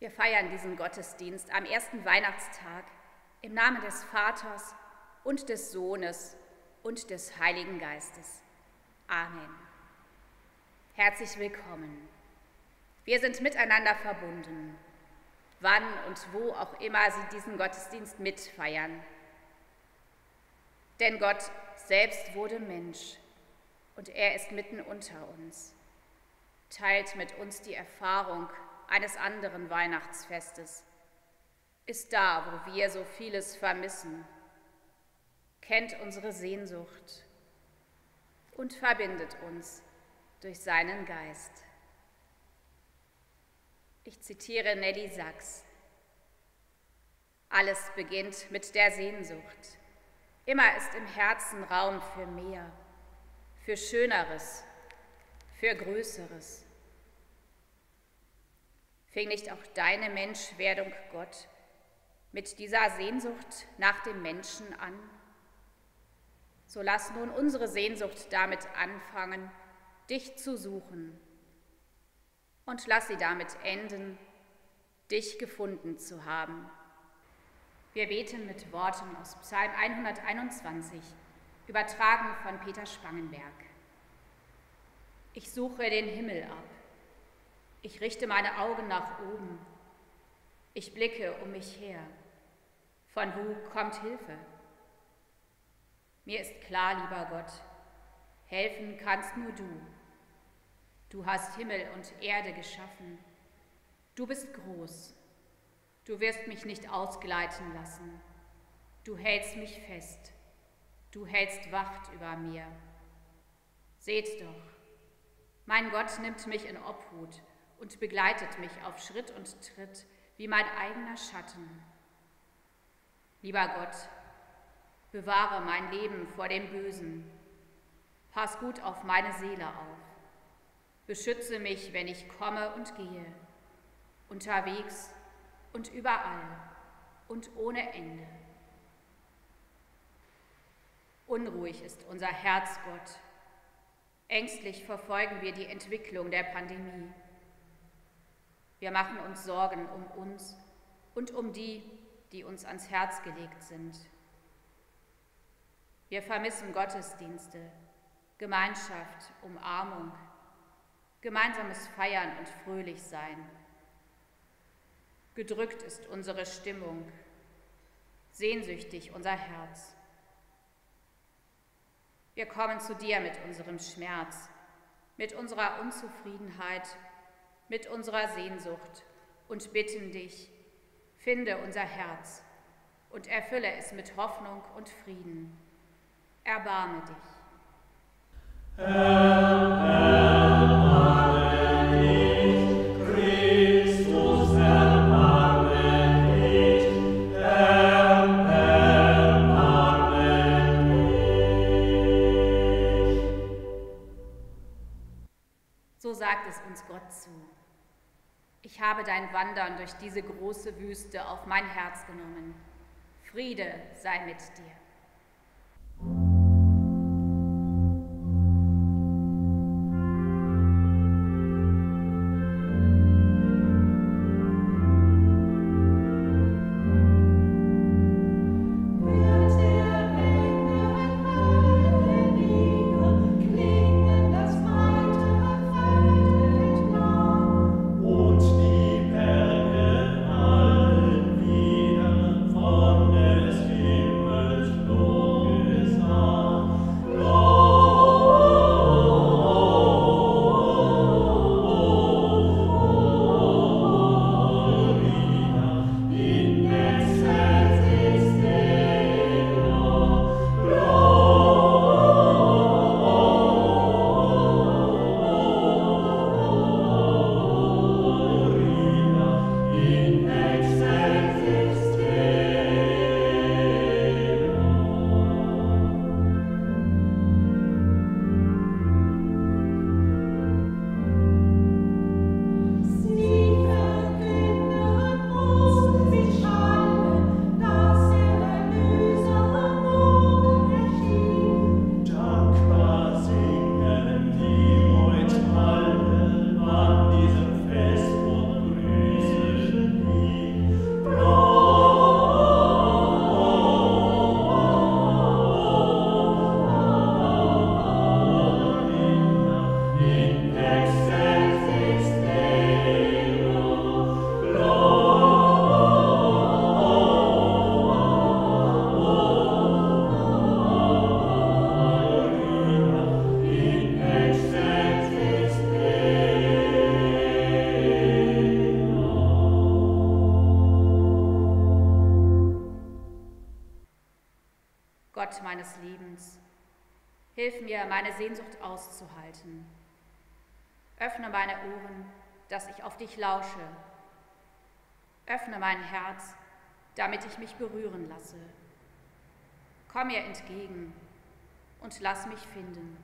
Wir feiern diesen Gottesdienst am ersten Weihnachtstag im Namen des Vaters und des Sohnes und des Heiligen Geistes. Amen. Herzlich willkommen. Wir sind miteinander verbunden, wann und wo auch immer Sie diesen Gottesdienst mitfeiern. Denn Gott selbst wurde Mensch und er ist mitten unter uns, teilt mit uns die Erfahrung eines anderen Weihnachtsfestes, ist da, wo wir so vieles vermissen, kennt unsere Sehnsucht und verbindet uns durch seinen Geist. Ich zitiere Nelly Sachs. Alles beginnt mit der Sehnsucht. Immer ist im Herzen Raum für mehr, für Schöneres, für Größeres. Fing nicht auch deine Menschwerdung, Gott, mit dieser Sehnsucht nach dem Menschen an? So lass nun unsere Sehnsucht damit anfangen, dich zu suchen. Und lass sie damit enden, dich gefunden zu haben. Wir beten mit Worten aus Psalm 121, übertragen von Peter Spangenberg. Ich suche den Himmel ab. Ich richte meine Augen nach oben. Ich blicke um mich her. Von wo kommt Hilfe? Mir ist klar, lieber Gott, helfen kannst nur du. Du hast Himmel und Erde geschaffen. Du bist groß. Du wirst mich nicht ausgleiten lassen. Du hältst mich fest. Du hältst Wacht über mir. Seht doch, mein Gott nimmt mich in Obhut und begleitet mich auf Schritt und Tritt wie mein eigener Schatten. Lieber Gott, bewahre mein Leben vor dem Bösen. Pass gut auf meine Seele auf. Beschütze mich, wenn ich komme und gehe, unterwegs und überall und ohne Ende. Unruhig ist unser Herz, Gott. Ängstlich verfolgen wir die Entwicklung der Pandemie. Wir machen uns Sorgen um uns und um die, die uns ans Herz gelegt sind. Wir vermissen Gottesdienste, Gemeinschaft, Umarmung, gemeinsames Feiern und Fröhlichsein. Gedrückt ist unsere Stimmung, sehnsüchtig unser Herz. Wir kommen zu dir mit unserem Schmerz, mit unserer Unzufriedenheit, mit unserer Sehnsucht und bitten dich, finde unser Herz und erfülle es mit Hoffnung und Frieden. Erbarme dich. Erbarme dich, Christus, erbarme dich, erbarme dich. So sagt es uns Gott zu. Ich habe dein Wandern durch diese große Wüste auf mein Herz genommen. Friede sei mit dir. Von des Himmels Gott meines Lebens, hilf mir, meine Sehnsucht auszuhalten. Öffne meine Ohren, dass ich auf dich lausche. Öffne mein Herz, damit ich mich berühren lasse. Komm mir entgegen und lass mich finden.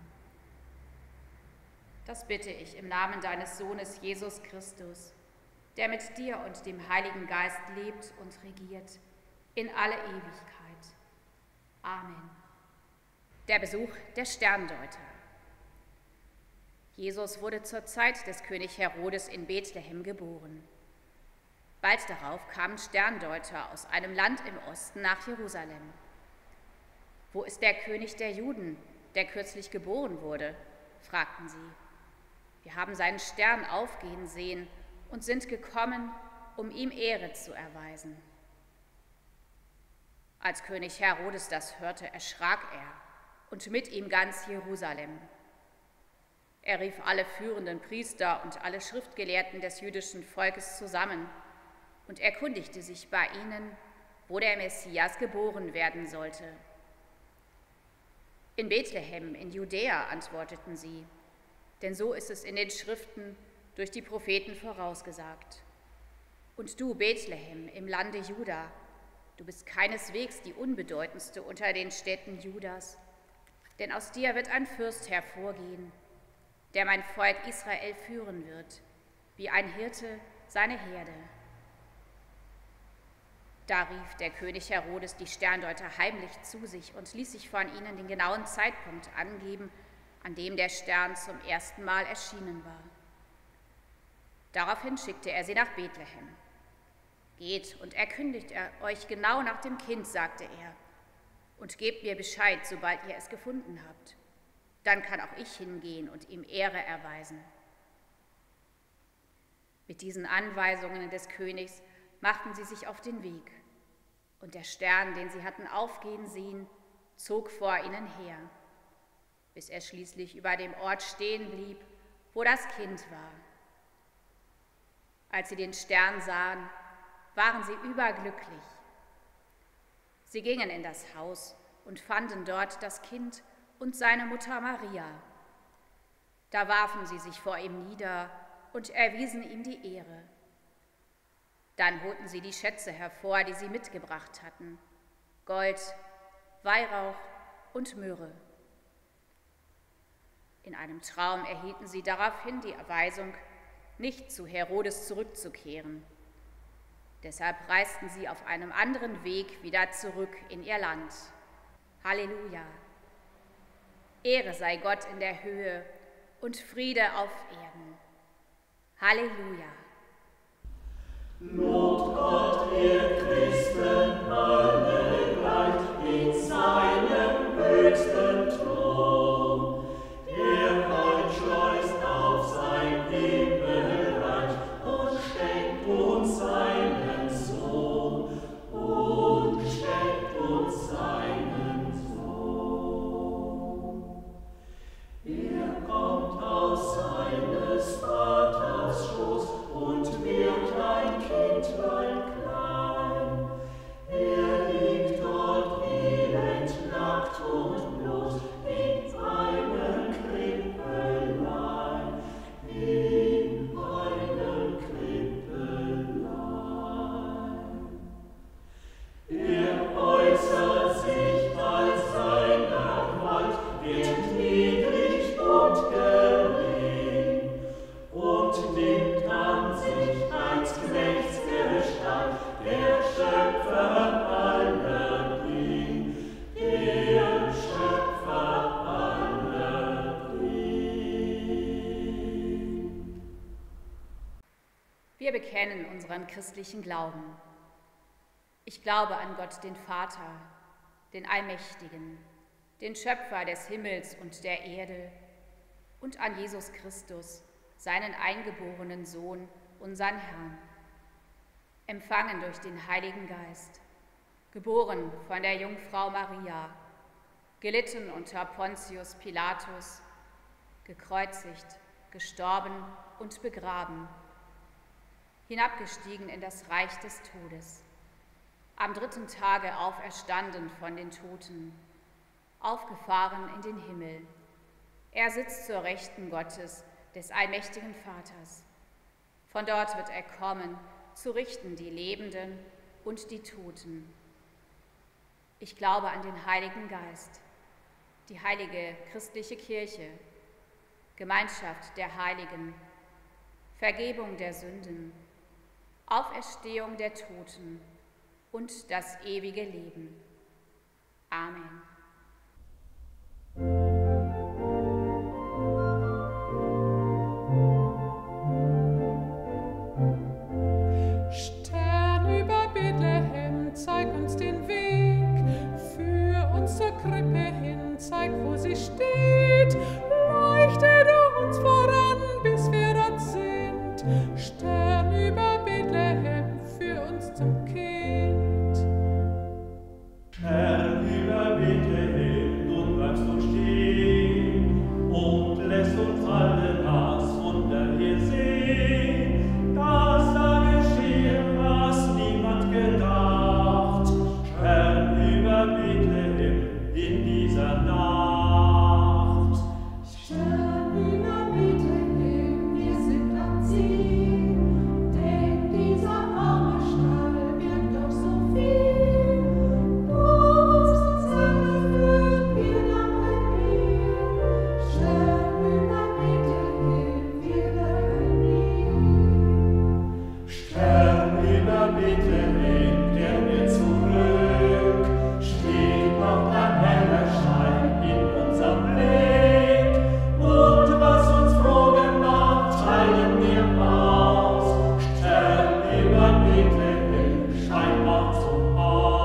Das bitte ich im Namen deines Sohnes Jesus Christus, der mit dir und dem Heiligen Geist lebt und regiert in alle Ewigkeit. Amen. Der Besuch der Sterndeuter. Jesus wurde zur Zeit des König Herodes in Bethlehem geboren. Bald darauf kamen Sterndeuter aus einem Land im Osten nach Jerusalem. »Wo ist der König der Juden, der kürzlich geboren wurde?« fragten sie. »Wir haben seinen Stern aufgehen sehen und sind gekommen, um ihm Ehre zu erweisen.« Als König Herodes das hörte, erschrak er und mit ihm ganz Jerusalem. Er rief alle führenden Priester und alle Schriftgelehrten des jüdischen Volkes zusammen und erkundigte sich bei ihnen, wo der Messias geboren werden sollte. »In Bethlehem, in Judäa«, antworteten sie, denn so ist es in den Schriften durch die Propheten vorausgesagt. »Und du, Bethlehem, im Lande Juda, du bist keineswegs die unbedeutendste unter den Städten Judas, denn aus dir wird ein Fürst hervorgehen, der mein Volk Israel führen wird, wie ein Hirte seine Herde.« Da rief der König Herodes die Sterndeuter heimlich zu sich und ließ sich von ihnen den genauen Zeitpunkt angeben, an dem der Stern zum ersten Mal erschienen war. Daraufhin schickte er sie nach Bethlehem. »Geht und erkündigt euch genau nach dem Kind«, sagte er, »und gebt mir Bescheid, sobald ihr es gefunden habt. Dann kann auch ich hingehen und ihm Ehre erweisen.« Mit diesen Anweisungen des Königs machten sie sich auf den Weg, und der Stern, den sie hatten aufgehen sehen, zog vor ihnen her, bis er schließlich über dem Ort stehen blieb, wo das Kind war. Als sie den Stern sahen, waren sie überglücklich. Sie gingen in das Haus und fanden dort das Kind und seine Mutter Maria. Da warfen sie sich vor ihm nieder und erwiesen ihm die Ehre. Dann holten sie die Schätze hervor, die sie mitgebracht hatten: Gold, Weihrauch und Myrrhe. In einem Traum erhielten sie daraufhin die Weisung, nicht zu Herodes zurückzukehren. Deshalb reisten sie auf einem anderen Weg wieder zurück in ihr Land. Halleluja! Ehre sei Gott in der Höhe und Friede auf Erden. Halleluja! Lobt Gott, ihr Christen, alle gleich in seinem höchsten Thron. Er einschleust auf sein Himmelreich und schenkt uns seinen Sohn. Und schenkt uns seinen Sohn. Er kommt aus seines Vaters Schoß und wird ein Kindlein klein. Er liegt dort elend, nackt und bloß in einem Krippelein, in einem Krippelein. Er äußert sich als seiner Gewalt, wird niedrig und gering und nimmt an sich als Knechtsgestalt der Schöpfer aller Dinge, der Schöpfer aller Dinge. Wir bekennen unseren christlichen Glauben. Ich glaube an Gott, den Vater, den Allmächtigen, den Schöpfer des Himmels und der Erde, und an Jesus Christus, seinen eingeborenen Sohn, unseren Herrn, empfangen durch den Heiligen Geist, geboren von der Jungfrau Maria, gelitten unter Pontius Pilatus, gekreuzigt, gestorben und begraben, hinabgestiegen in das Reich des Todes, am 3. Tage auferstanden von den Toten, aufgefahren in den Himmel. Er sitzt zur Rechten Gottes, des allmächtigen Vaters. Von dort wird er kommen, zu richten die Lebenden und die Toten. Ich glaube an den Heiligen Geist, die heilige christliche Kirche, Gemeinschaft der Heiligen, Vergebung der Sünden, Auferstehung der Toten und das ewige Leben. Amen. Stern über Bethlehem, zeig uns den Weg, führ uns zur Krippe hin, zeig, wo sie steht, leuchte du uns voran, bis wir dort sind. Stern über Bethlehem, führ uns zum Kind. Stern über Bethlehem, du bleibst dort stehen und lässt uns alle das Wunder hier sehen, dass da geschehen, was niemand gedacht. Stern über Bethlehem in dieser Nacht. Stern über Bethlehem, wir sind am Ziel, denn dieser arme Stall birgt doch so viel. Lob, Zange, wir danken dir. Stern über Bethlehem, wir danken dir. Stern über Bethlehem, der mir zurück, steht noch ein heller Schein in unserem Blick. Und was uns froh gemacht, teilen wir aus. Stern über Bethlehem, scheint auch zum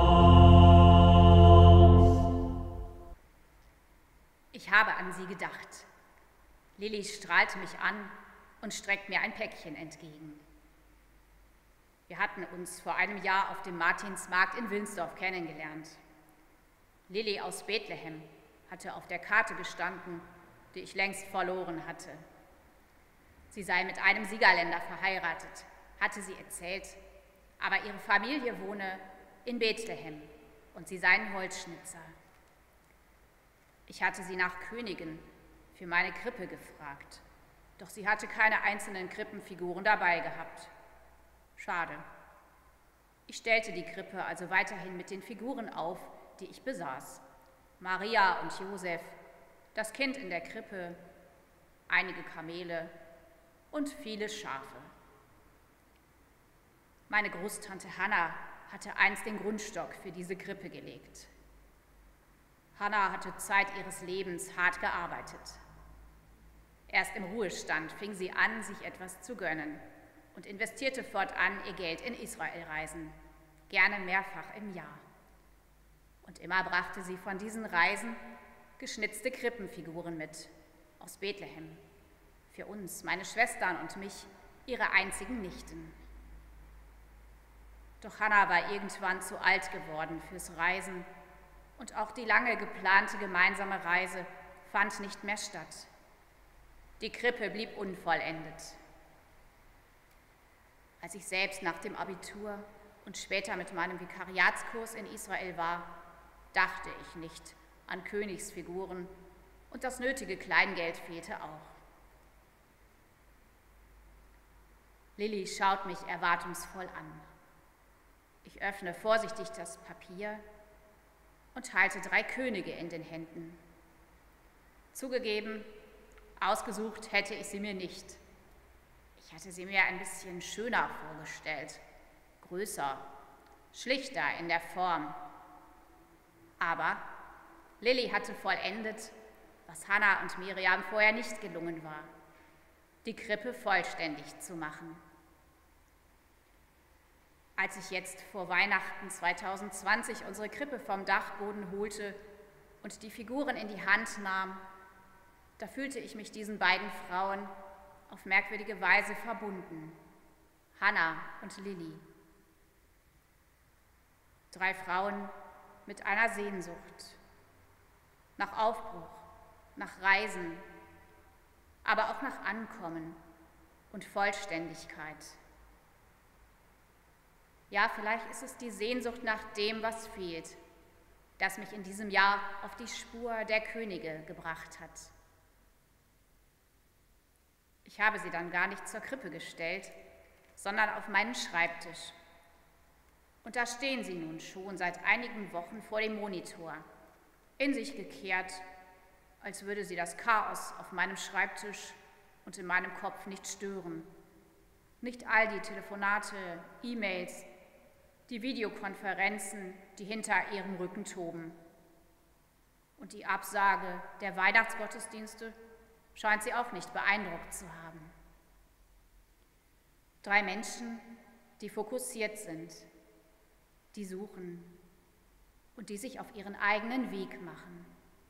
Aus. Ich habe an sie gedacht. Lilli strahlte mich an und streckt mir ein Päckchen entgegen. Wir hatten uns vor einem Jahr auf dem Martinsmarkt in Wilnsdorf kennengelernt. Lilli aus Bethlehem hatte auf der Karte gestanden, die ich längst verloren hatte. Sie sei mit einem Siegerländer verheiratet, hatte sie erzählt, aber ihre Familie wohne in Bethlehem und sie sei ein Holzschnitzer. Ich hatte sie nach Königen für meine Krippe gefragt, doch sie hatte keine einzelnen Krippenfiguren dabei gehabt. Schade. Ich stellte die Krippe also weiterhin mit den Figuren auf, die ich besaß. Maria und Josef, das Kind in der Krippe, einige Kamele und viele Schafe. Meine Großtante Hanna hatte einst den Grundstock für diese Krippe gelegt. Hanna hatte Zeit ihres Lebens hart gearbeitet. Erst im Ruhestand fing sie an, sich etwas zu gönnen und investierte fortan ihr Geld in Israelreisen, gerne mehrfach im Jahr. Und immer brachte sie von diesen Reisen geschnitzte Krippenfiguren mit, aus Bethlehem, für uns, meine Schwestern und mich, ihre einzigen Nichten. Doch Hanna war irgendwann zu alt geworden fürs Reisen und auch die lange geplante gemeinsame Reise fand nicht mehr statt. Die Krippe blieb unvollendet. Als ich selbst nach dem Abitur und später mit meinem Vikariatskurs in Israel war, dachte ich nicht an Königsfiguren und das nötige Kleingeld fehlte auch. Lilli schaut mich erwartungsvoll an. Ich öffne vorsichtig das Papier und halte 3 Könige in den Händen. Zugegeben, ausgesucht hätte ich sie mir nicht. Ich hatte sie mir ein bisschen schöner vorgestellt, größer, schlichter in der Form. Aber Lilli hatte vollendet, was Hanna und Miriam vorher nicht gelungen war, die Krippe vollständig zu machen. Als ich jetzt vor Weihnachten 2020 unsere Krippe vom Dachboden holte und die Figuren in die Hand nahm, da fühlte ich mich diesen beiden Frauen auf merkwürdige Weise verbunden, Hanna und Lilli. 3 Frauen mit einer Sehnsucht, nach Aufbruch, nach Reisen, aber auch nach Ankommen und Vollständigkeit. Ja, vielleicht ist es die Sehnsucht nach dem, was fehlt, das mich in diesem Jahr auf die Spur der Könige gebracht hat. Ich habe sie dann gar nicht zur Krippe gestellt, sondern auf meinen Schreibtisch. Und da stehen sie nun schon seit einigen Wochen vor dem Monitor, in sich gekehrt, als würde sie das Chaos auf meinem Schreibtisch und in meinem Kopf nicht stören. Nicht all die Telefonate, E-Mails, die Videokonferenzen, die hinter ihrem Rücken toben. Und die Absage der Weihnachtsgottesdienste scheint sie auch nicht beeindruckt zu haben. 3 Menschen, die fokussiert sind, die suchen und die sich auf ihren eigenen Weg machen.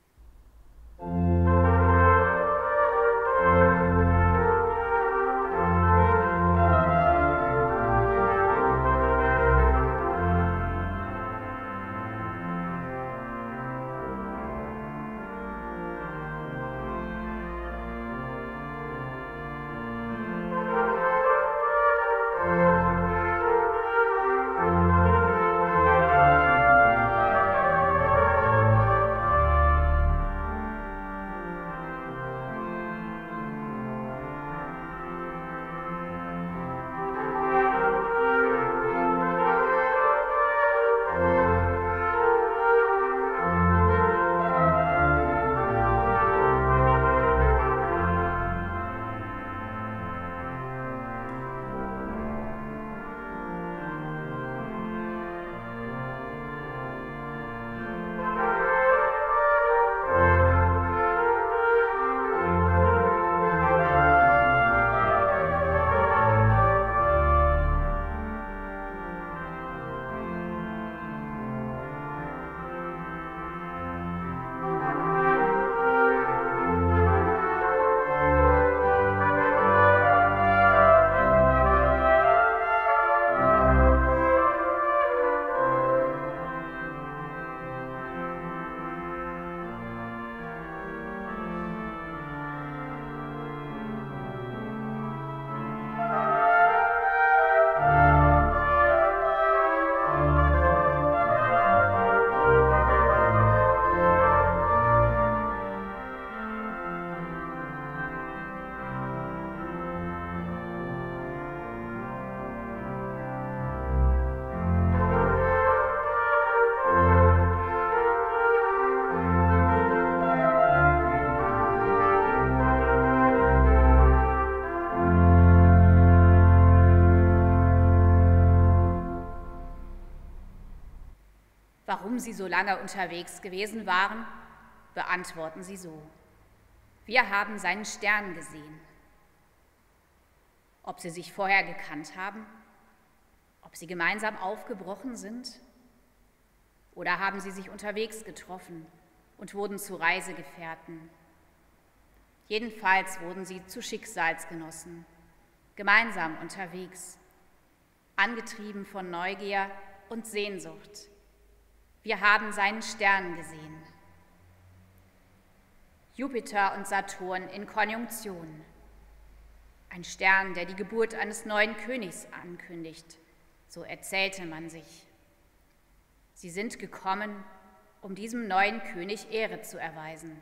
Warum sie so lange unterwegs gewesen waren, beantworten sie so: Wir haben seinen Stern gesehen. Ob sie sich vorher gekannt haben? Ob sie gemeinsam aufgebrochen sind? Oder haben sie sich unterwegs getroffen und wurden zu Reisegefährten? Jedenfalls wurden sie zu Schicksalsgenossen, gemeinsam unterwegs, angetrieben von Neugier und Sehnsucht. Wir haben seinen Stern gesehen. Jupiter und Saturn in Konjunktion. Ein Stern, der die Geburt eines neuen Königs ankündigt, so erzählte man sich. Sie sind gekommen, um diesem neuen König Ehre zu erweisen.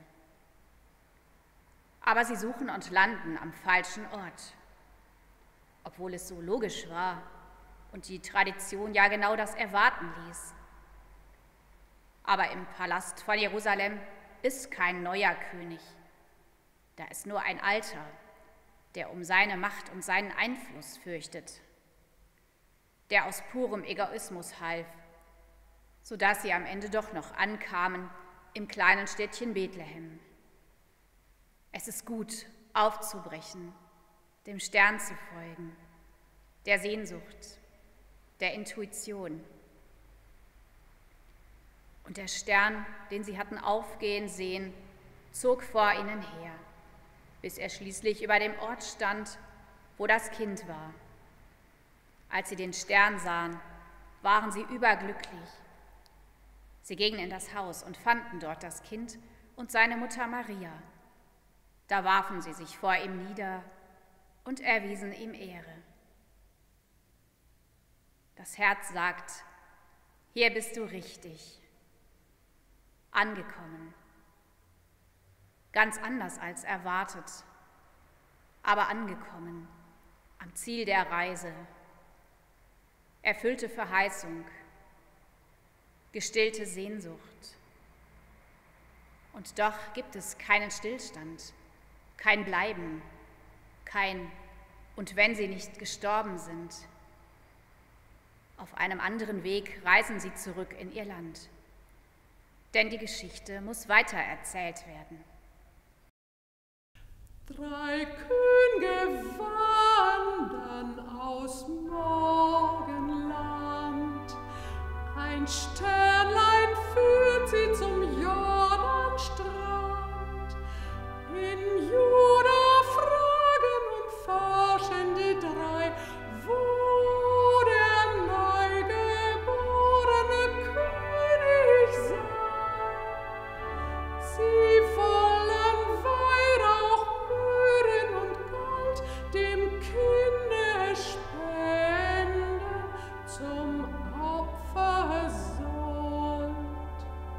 Aber sie suchen und landen am falschen Ort, obwohl es so logisch war und die Tradition ja genau das erwarten ließ. Aber im Palast von Jerusalem ist kein neuer König. Da ist nur ein alter, der um seine Macht und seinen Einfluss fürchtet, der aus purem Egoismus half, sodass sie am Ende doch noch ankamen im kleinen Städtchen Bethlehem. Es ist gut, aufzubrechen, dem Stern zu folgen, der Sehnsucht, der Intuition. Und der Stern, den sie hatten aufgehen sehen, zog vor ihnen her, bis er schließlich über dem Ort stand, wo das Kind war. Als sie den Stern sahen, waren sie überglücklich. Sie gingen in das Haus und fanden dort das Kind und seine Mutter Maria. Da warfen sie sich vor ihm nieder und erwiesen ihm Ehre. Das Herz sagt: Hier bist du richtig. angekommen. Ganz anders als erwartet, aber angekommen, am Ziel der Reise. Erfüllte Verheißung, gestillte Sehnsucht. Und doch gibt es keinen Stillstand, kein Bleiben, kein „und wenn sie nicht gestorben sind". Auf einem anderen Weg reisen sie zurück in ihr Land. Denn die Geschichte muss weitererzählt werden. 3 Könige wandern aus Morgenland. Ein Sternlein führt sie zum Jordanstrand. In Juda fragen und forschen die 3, wo der neugeborene König sei. Sie wollen Weihrauch, Myrrhen und Gold dem Kinde spenden zum Opfersold.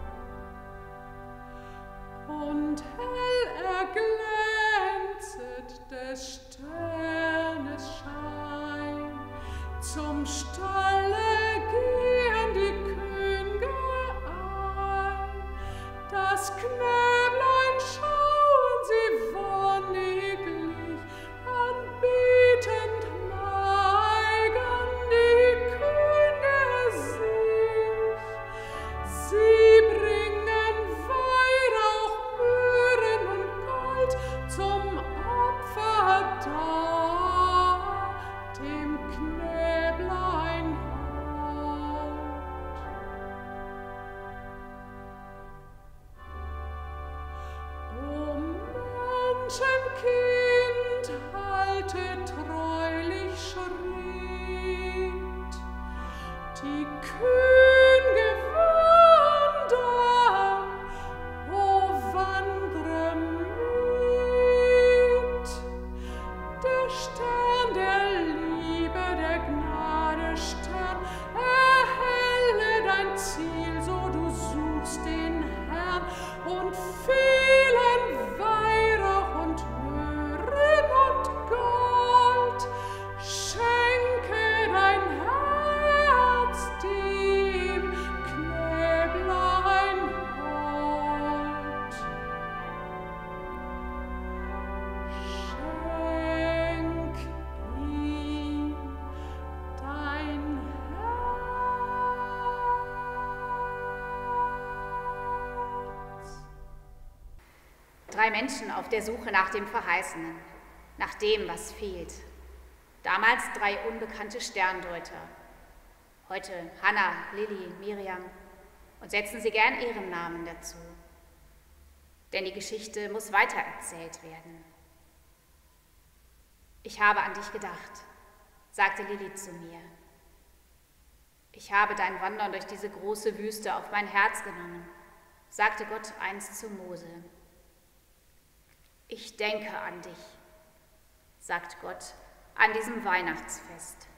Und hell erglänzet des Sternes Schein. Zum Stalle gehen die Könge ein. Das Knäblein schauen sie wonniglich, anbetend neigen die Könge sich. Sie bringen Weihrauch, Myrrhen und Gold zum Opfer dar, dem Knäblein Halt. O Menschenkind, halte treulich Schritt. Die Könge wandern, o wandre mit. Der Stern der Liebe, der Gnade Stern, erhelle dein Ziel, so du suchst den Herrn, und fehlen Weihrauch und Myrrhen und Gold. Schenke dein Herz dem Knäblein Hold. Schenk ihm dein Herz. 3 Menschen auf der Suche nach dem Verheißenen, nach dem, was fehlt. Damals 3 unbekannte Sterndeuter. Heute Hannah, Lilly, Miriam, und setzen Sie gern Ihren Namen dazu. Denn die Geschichte muss weitererzählt werden. Ich habe an dich gedacht, sagte Lilly zu mir. Ich habe dein Wandern durch diese große Wüste auf mein Herz genommen, sagte Gott einst zu Mose. Ich denke an dich, sagt Gott an diesem Weihnachtsfest.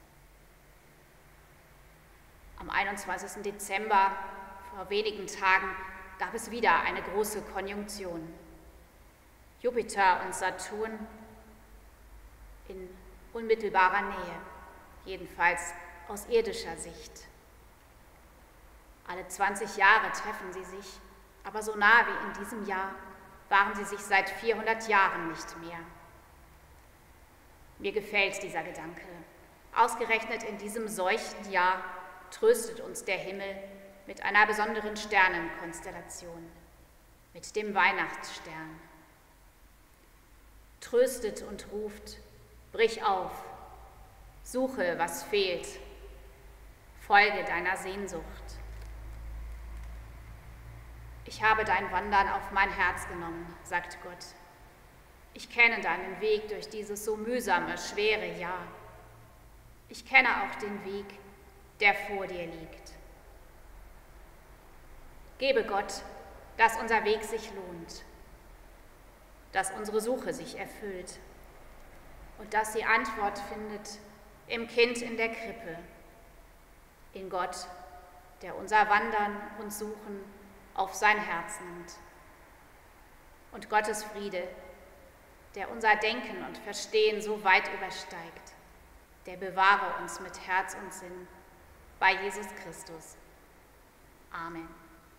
Am 21. Dezember, vor wenigen Tagen, gab es wieder eine große Konjunktion. Jupiter und Saturn in unmittelbarer Nähe, jedenfalls aus irdischer Sicht. Alle 20 Jahre treffen sie sich, aber so nah wie in diesem Jahr waren sie sich seit 400 Jahren nicht mehr. Mir gefällt dieser Gedanke. Ausgerechnet in diesem Seuchenjahr tröstet uns der Himmel mit einer besonderen Sternenkonstellation, mit dem Weihnachtsstern. Tröstet und ruft, brich auf, suche, was fehlt, folge deiner Sehnsucht. Ich habe dein Wandern auf mein Herz genommen, sagt Gott. Ich kenne deinen Weg durch dieses so mühsame, schwere Jahr. Ich kenne auch den Weg, der vor dir liegt. Gebe Gott, dass unser Weg sich lohnt, dass unsere Suche sich erfüllt und dass sie Antwort findet im Kind in der Krippe, in Gott, der unser Wandern und Suchen auf sein Herz nimmt. Und Gottes Friede, der unser Denken und Verstehen so weit übersteigt, der bewahre uns mit Herz und Sinn bei Jesus Christus. Amen.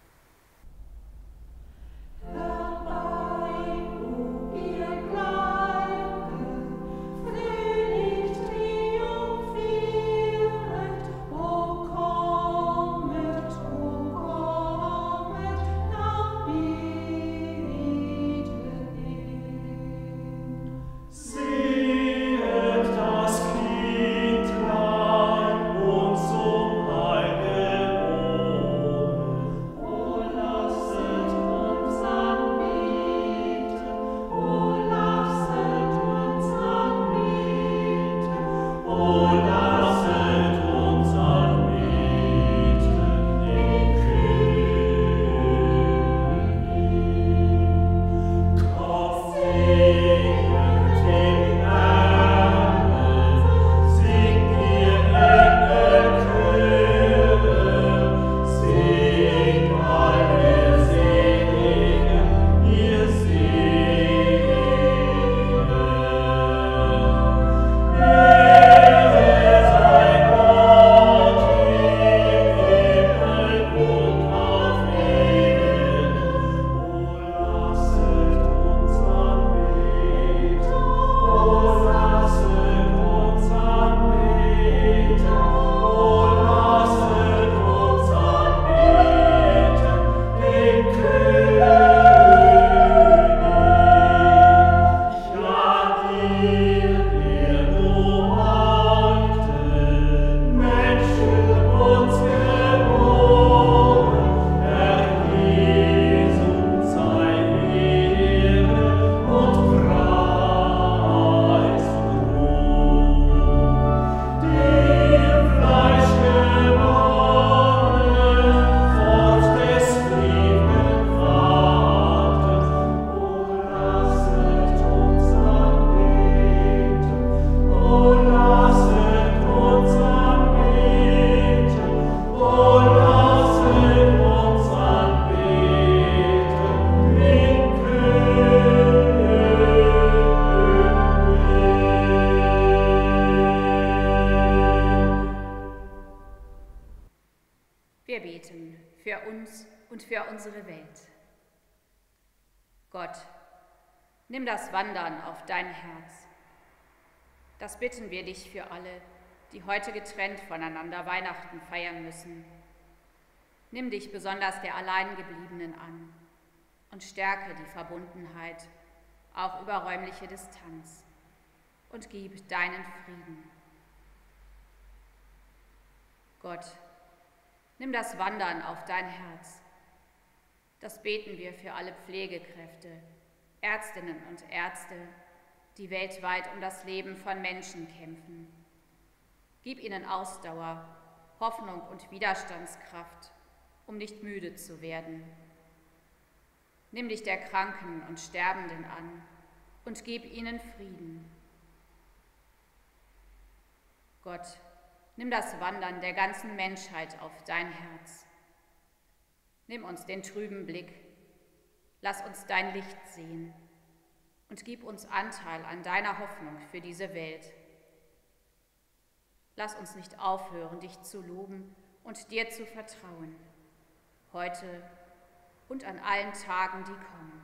Wir beten für uns und für unsere Welt. Gott, nimm das Wandern auf dein Herz. Das bitten wir dich für alle, die heute getrennt voneinander Weihnachten feiern müssen. Nimm dich besonders der Alleingebliebenen an und stärke die Verbundenheit, auch über räumliche Distanz, und gib deinen Frieden. Gott, nimm das Wandern auf dein Herz. Das beten wir für alle Pflegekräfte, Ärztinnen und Ärzte, die weltweit um das Leben von Menschen kämpfen. Gib ihnen Ausdauer, Hoffnung und Widerstandskraft, um nicht müde zu werden. Nimm dich der Kranken und Sterbenden an und gib ihnen Frieden. Gott, nimm das Wandern der ganzen Menschheit auf dein Herz. Nimm uns den trüben Blick, lass uns dein Licht sehen und gib uns Anteil an deiner Hoffnung für diese Welt. Lass uns nicht aufhören, dich zu loben und dir zu vertrauen, heute und an allen Tagen, die kommen.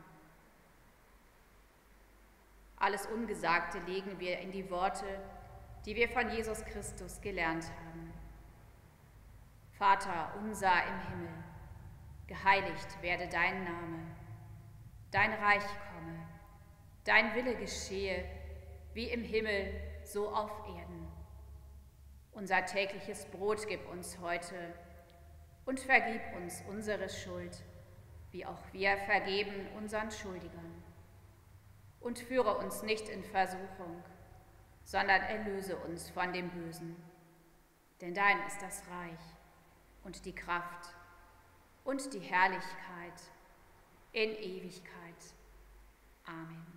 Alles Ungesagte legen wir in die Worte, die wir von Jesus Christus gelernt haben. Vater unser im Himmel, geheiligt werde dein Name, dein Reich komme, dein Wille geschehe, wie im Himmel, so auf Erden. Unser tägliches Brot gib uns heute und vergib uns unsere Schuld, wie auch wir vergeben unseren Schuldigern. Und führe uns nicht in Versuchung, sondern erlöse uns von dem Bösen. Denn dein ist das Reich und die Kraft und die Herrlichkeit in Ewigkeit. Amen.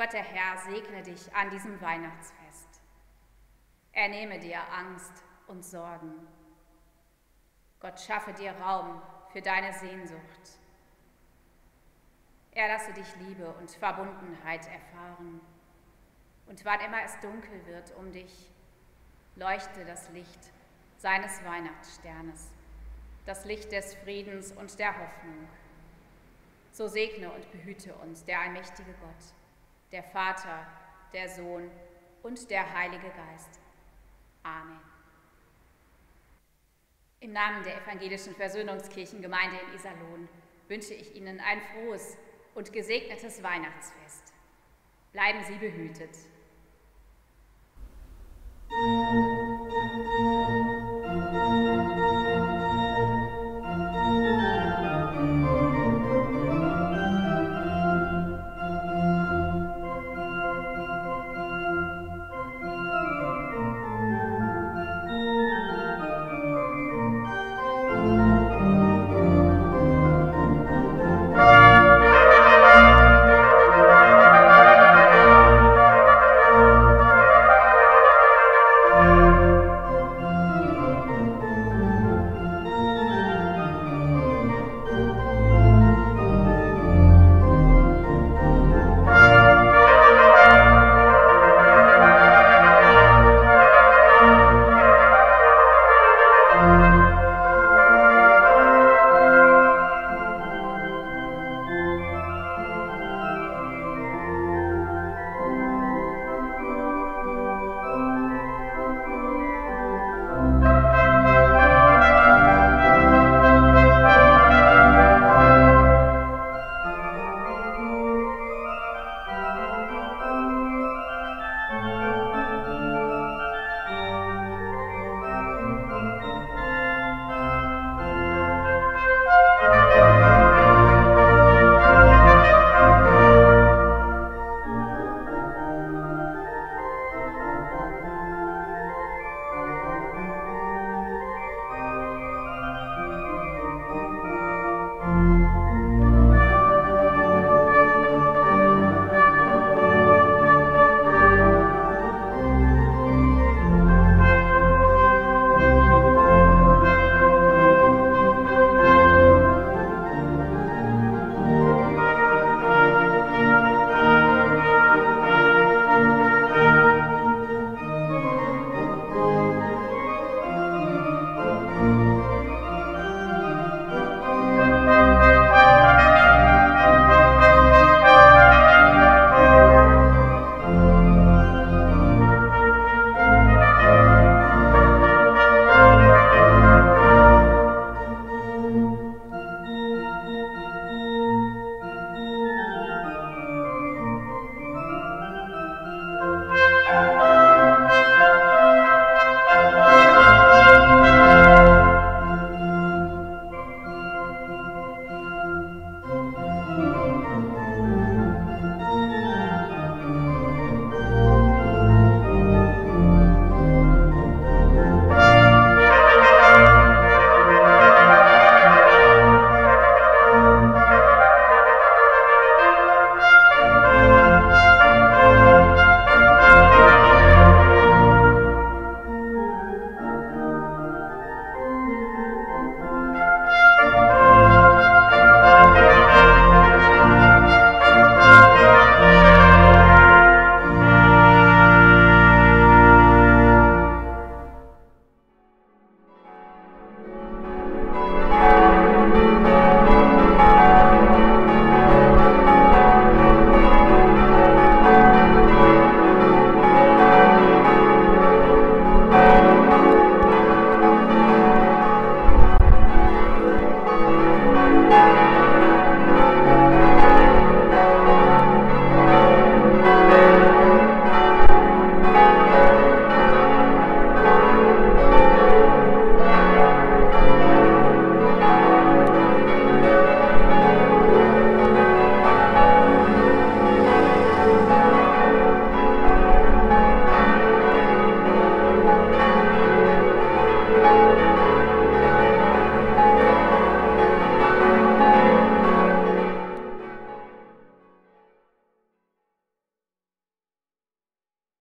Gott der Herr segne dich an diesem Weihnachtsfest. Er nehme dir Angst und Sorgen. Gott schaffe dir Raum für deine Sehnsucht. Er lasse dich Liebe und Verbundenheit erfahren. Und wann immer es dunkel wird um dich, leuchte das Licht seines Weihnachtssternes, das Licht des Friedens und der Hoffnung. So segne und behüte uns der allmächtige Gott, der Vater, der Sohn und der Heilige Geist. Amen. Im Namen der Evangelischen Versöhnungskirchengemeinde in Iserlohn wünsche ich Ihnen ein frohes und gesegnetes Weihnachtsfest. Bleiben Sie behütet.